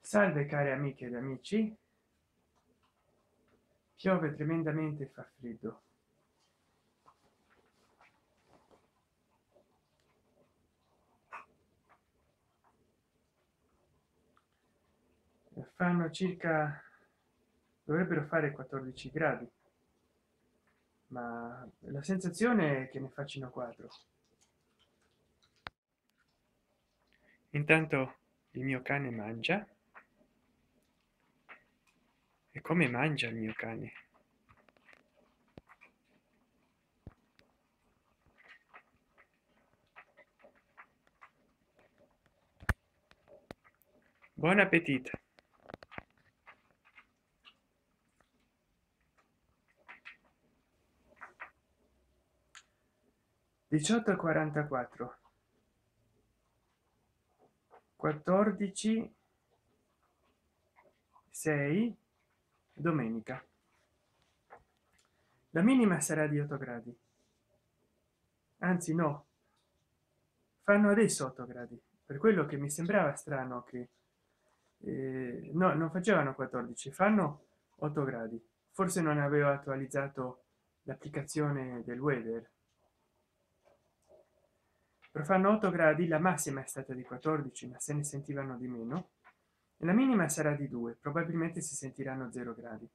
Salve cari amiche ed amici, piove tremendamente e fa freddo. Fanno circa, dovrebbero fare 14 gradi, ma la sensazione è che ne faccino 4. Intanto il mio cane mangia. E come mangia il mio cane? Buon appetito. 18:44, 14 6 domenica. La minima sarà di 8 gradi, anzi no, fanno adesso 8 gradi, per quello che mi sembrava strano che no, non facevano 14, fanno 8 gradi. Forse non avevo attualizzato l'applicazione del weather, però fanno 8 gradi. La massima è stata di 14, ma se ne sentivano di meno, e la minima sarà di 2, probabilmente si sentiranno 0 gradi.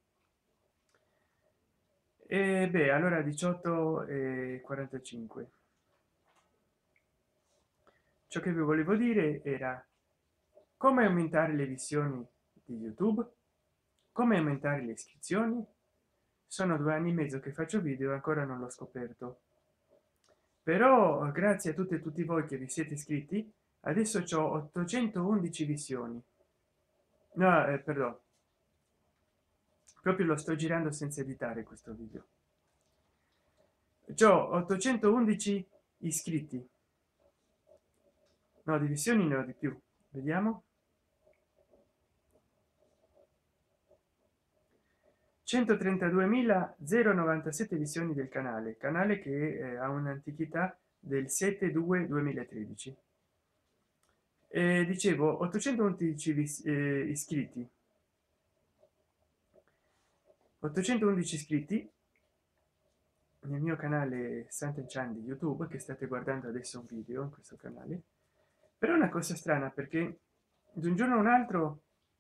E beh, allora 18 e 45. Ciò che vi volevo dire era come aumentare le visioni di YouTube, come aumentare le iscrizioni. Sono 2 anni e mezzo che faccio video e ancora non l'ho scoperto, però grazie a tutte e tutti voi che vi siete iscritti adesso c'ho 811 visioni. No, perdono, proprio lo sto girando senza editare questo video. C'ho 811 iscritti, no, di visioni ne ho di più, vediamo. 132.097 visioni del canale che ha un'antichità del 7/2 2013. Dicevo 811 iscritti, 811 iscritti nel mio canale Sant'Enchan di YouTube, che state guardando adesso un video in questo canale. Però è una cosa strana, perché da un giorno a un altro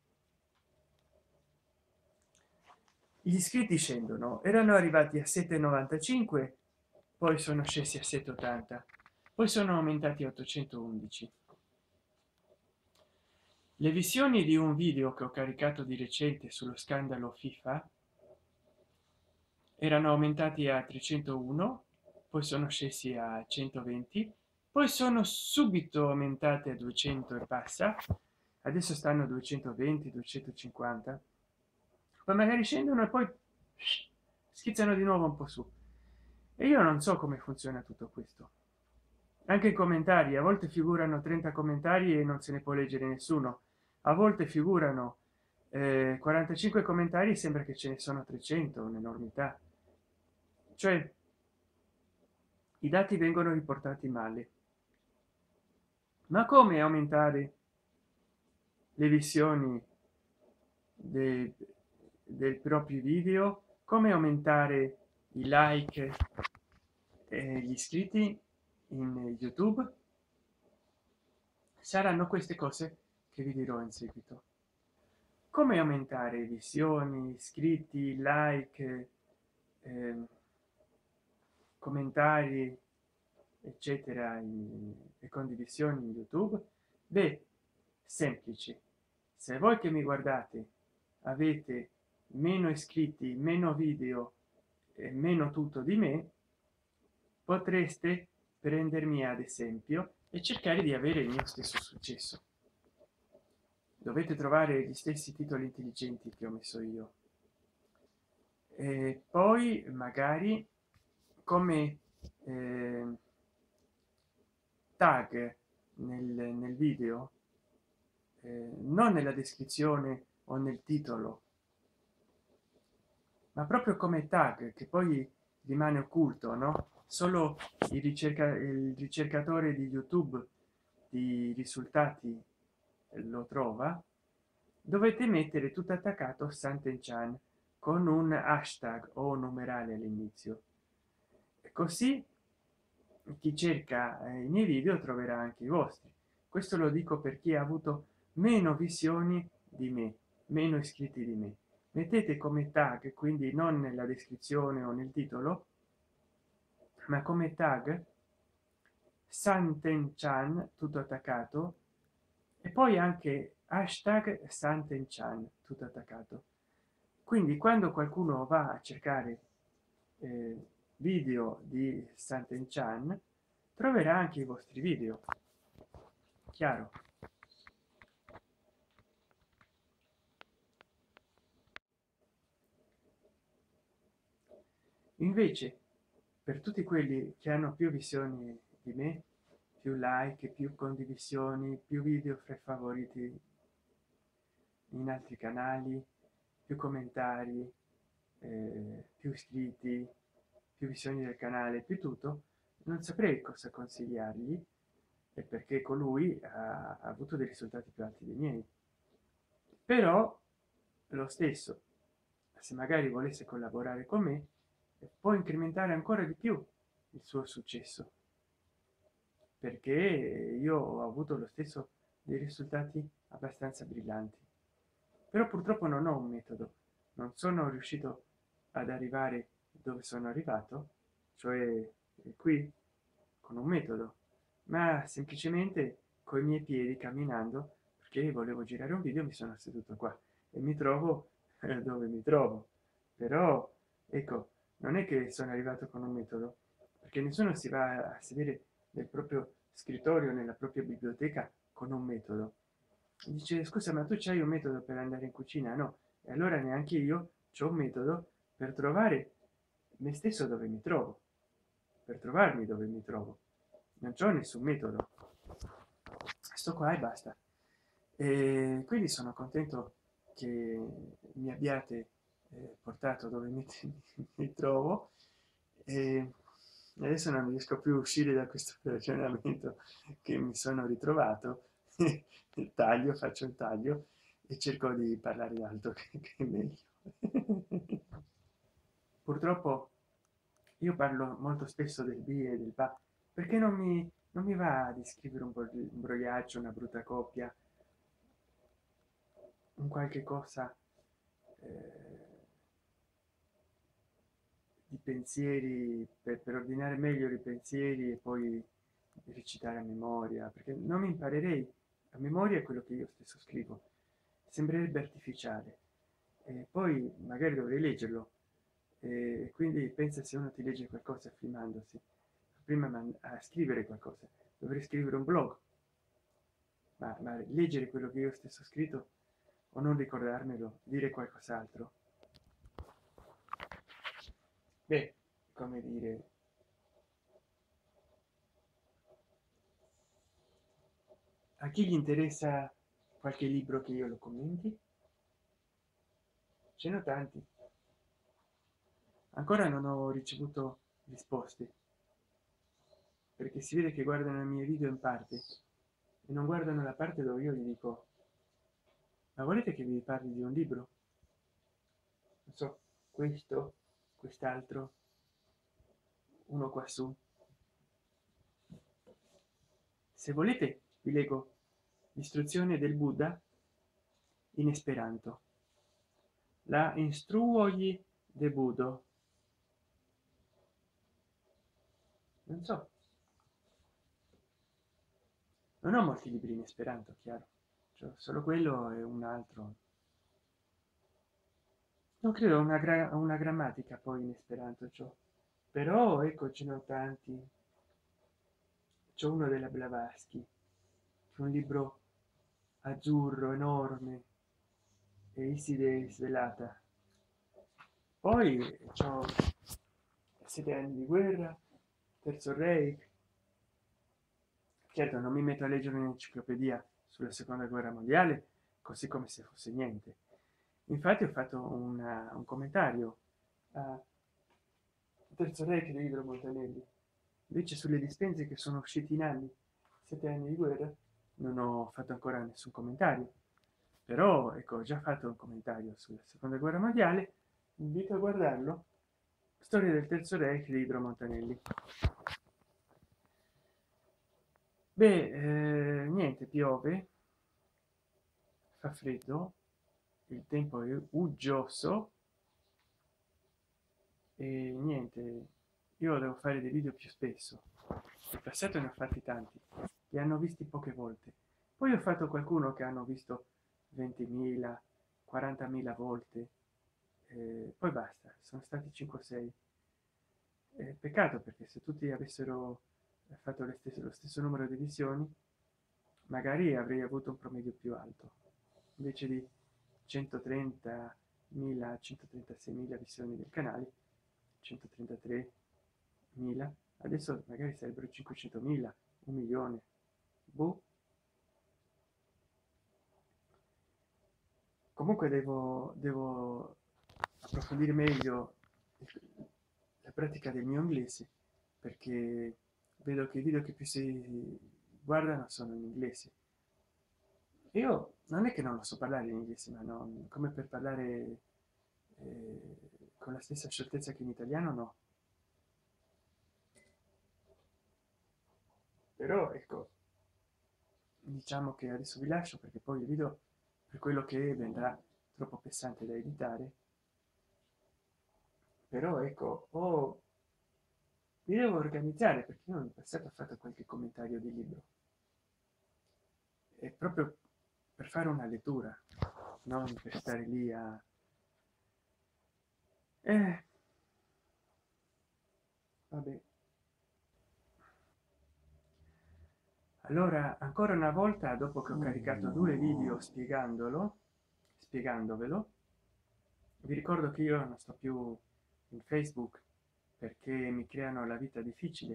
gli iscritti scendono. Erano arrivati a 7,95, poi sono scesi a 7,80, poi sono aumentati a 811. Le visioni di un video che ho caricato di recente sullo scandalo FIFA erano aumentati a 301, poi sono scesi a 120, poi sono subito aumentate a 200 e passa, adesso stanno a 220, 250, poi magari scendono e poi schizzano di nuovo un po' su. E io non so come funziona tutto questo. Anche i commentari, a volte figurano 30 commentari e non se ne può leggere nessuno, a volte figurano 45 commentari, sembra che ce ne sono 300, un'enormità. Cioè i dati vengono riportati male. Ma come aumentare le visioni dei propri video, come aumentare i like e gli iscritti in YouTube? Saranno queste cose che vi dirò in seguito. Come aumentare visioni, iscritti, like, ehm, commentari, eccetera, e condivisioni in YouTube? Beh, semplice. Se voi che mi guardate avete meno iscritti, meno video e meno tutto di me, potreste prendermi ad esempio e cercare di avere il mio stesso successo. Dovete trovare gli stessi titoli intelligenti che ho messo io, e poi magari come tag nel video, non nella descrizione o nel titolo, ma proprio come tag, che poi rimane occulto, no? Solo il ricercatore di YouTube di risultati lo trova. dovete mettere tutto attaccato Sant'Enchan con un hashtag o numerale all'inizio, così chi cerca i miei video troverà anche i vostri. Questo lo dico per chi ha avuto meno visioni di me, meno iscritti di me. Mettete come tag, quindi non nella descrizione o nel titolo, ma come tag Sant'Enchan tutto attaccato, e poi anche hashtag Sant'Enchan tutto attaccato. Quindi quando qualcuno va a cercare video di Sant'Enchan troverà anche i vostri video, chiaro? Invece per tutti quelli che hanno più visioni di me, più like, più condivisioni, più video fra i favoriti in altri canali, più commentari, più iscritti, più visioni del canale, più tutto, non saprei cosa consigliargli, perché colui ha avuto dei risultati più alti dei miei. Però lo stesso, se magari volesse collaborare con me, può incrementare ancora di più il suo successo, perché io ho avuto lo stesso dei risultati abbastanza brillanti. Però purtroppo non ho un metodo, non sono riuscito ad arrivare dove sono arrivato, cioè qui, con un metodo, ma semplicemente coi miei piedi camminando, perché volevo girare un video, mi sono seduto qua e mi trovo dove mi trovo. Però ecco, non è che sono arrivato con un metodo, perché nessuno si va a sedere nel proprio scrittorio, nella propria biblioteca con un metodo. Dice: scusa, ma tu c'hai un metodo per andare in cucina? No. E allora neanche io c'ho un metodo per trovare me stesso dove mi trovo, per trovarmi dove mi trovo. Non c'ho nessun metodo, sto qua e basta. E quindi sono contento che mi abbiate portato dove mi trovo, e adesso non riesco più a uscire da questo ragionamento che mi sono ritrovato. Taglio, faccio il taglio e cerco di parlare d'altro che è meglio. Purtroppo io parlo molto spesso del bi e del va, perché non mi va di scrivere un brogliaccio, una brutta coppia, un qualche cosa di pensieri per ordinare meglio i pensieri e poi recitare a memoria, perché non mi imparerei a memoria quello che io stesso scrivo, sembrerebbe artificiale. E poi magari dovrei leggerlo, e quindi pensa, se uno ti legge qualcosa filmandosi prima a scrivere qualcosa, dovrei scrivere un blog, ma leggere quello che io stesso ho scritto o non ricordarmelo, dire qualcos'altro, beh, come dire, a chi gli interessa qualche libro che io lo commenti? Ce n'ho tanti, ancora non ho ricevuto risposte, perché si vede che guardano i miei video in parte e non guardano la parte dove io gli dico: ma volete che vi parli di un libro? Non so, questo, quest'altro, uno quassù. Se volete vi leggo l'istruzione del Buddha in esperanto, la instruoi de Budo. Non so, non ho molti libri in esperanto, chiaro, cioè, solo quello e un altro. Non credo una grammatica poi in esperanto ciò, però ecco, ce n'ho tanti. C'è uno della Blavatsky, c'è un libro azzurro enorme, e Iside svelata. Poi c'ho 7 anni di guerra, Terzo Reich. Certo, non mi metto a leggere un'enciclopedia sulla seconda guerra mondiale così come se fosse niente. Infatti ho fatto un commentario a Terzo Reich di Libro Montanelli, invece sulle dispense che sono usciti in anni, 7 anni di guerra, non ho fatto ancora nessun commentario, però ecco, ho già fatto un commentario sulla seconda guerra mondiale, invito a guardarlo. Storia del terzo reich di Ibro Montanelli. Beh, niente, piove, fa freddo, il tempo è uggioso e niente, io devo fare dei video più spesso. In passato ne ho fatti tanti, li hanno visti poche volte, poi ho fatto qualcuno che hanno visto 20.000 40.000 volte, poi basta, sono stati 5 6. Peccato, perché se tutti avessero fatto lo stesso numero di visioni, magari avrei avuto un promedio più alto, invece di 130.000 136.000 visioni del canale, 133.000, adesso magari sarebbero 500.000, 1 milione. Boh. Comunque devo approfondire meglio la pratica del mio inglese, perché vedo che i video che più si guardano sono in inglese. Io non è che non lo so parlare in inglese, ma non come per parlare con la stessa scioltezza che in italiano, no. Però ecco, diciamo che adesso vi lascio, perché poi il video, per quello che è, vendrà troppo pesante da editare. Però ecco, mi devo organizzare, perché io in passato ho fatto qualche commentario di libro, è proprio per fare una lettura, non per stare lì a vabbè. Allora, ancora una volta, dopo che ho caricato 2 video spiegandovelo, vi ricordo che io non sto più in Facebook, perché mi creano la vita difficile.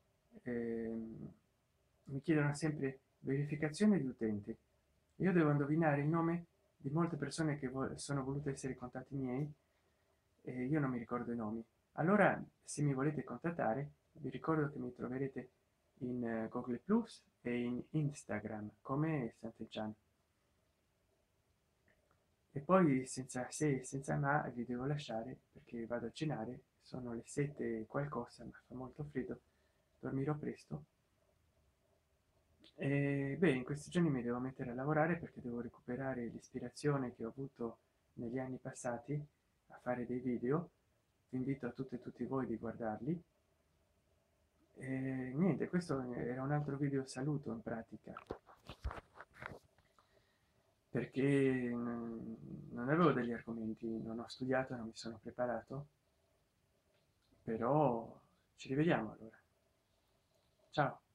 Mi chiedono sempre verificazione di utente, io devo indovinare il nome di molte persone che sono volute essere contatti miei, e io non mi ricordo i nomi. Allora, se mi volete contattare, vi ricordo che mi troverete in Google Plus e in Instagram come Sant'Eggian. E poi, senza se e senza ma, vi devo lasciare, perché vado a cenare, sono le 7 e qualcosa, ma fa molto freddo, dormirò presto. E beh, in questi giorni mi devo mettere a lavorare, perché devo recuperare l'ispirazione che ho avuto negli anni passati a fare dei video. Vi invito a tutte e tutti voi di guardarli. E niente, questo era un altro video saluto in pratica, perché non avevo degli argomenti, non ho studiato, non mi sono preparato, però ci rivediamo allora. Ciao.